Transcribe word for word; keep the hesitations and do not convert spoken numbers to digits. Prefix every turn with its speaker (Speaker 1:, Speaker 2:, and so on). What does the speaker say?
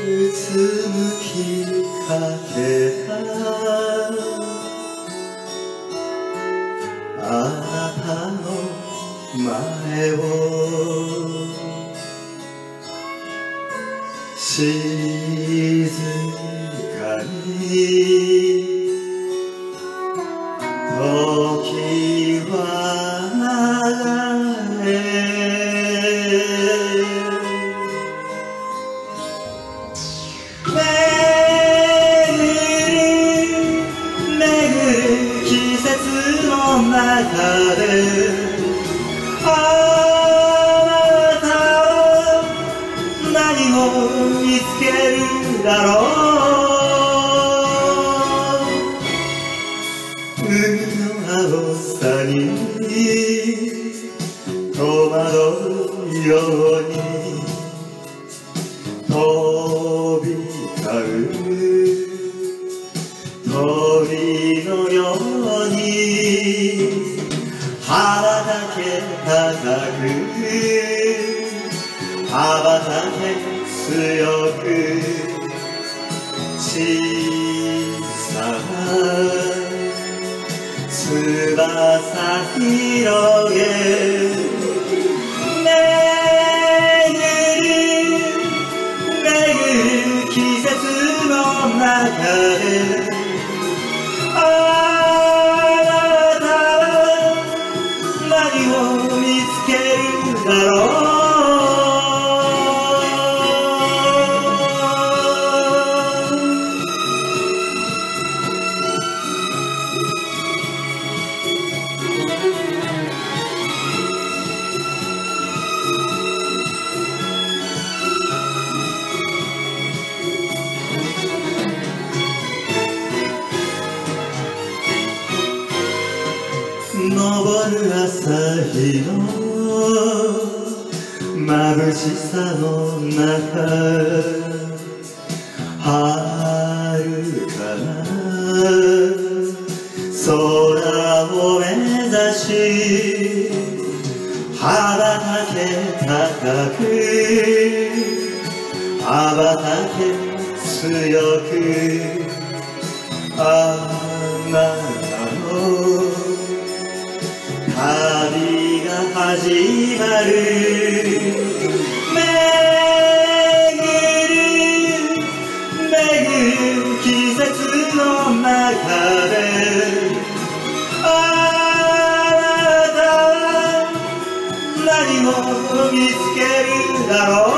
Speaker 1: つむきかけたあなたの前を静かに時は流れ季節の中であなたは何を見つけるだろう海の青さに戸惑うように飛び交う鳥のように羽ばたけ高く羽ばたけ強く小さな翼広げ巡る巡る季節の中であなたは何を見つけるだろう昇る朝日の眩しさの中遥かな空を目指し羽ばたけ高く羽ばたけ強くあなたの旅が始まる巡る巡る季節の中であなたは何を見つけるだろう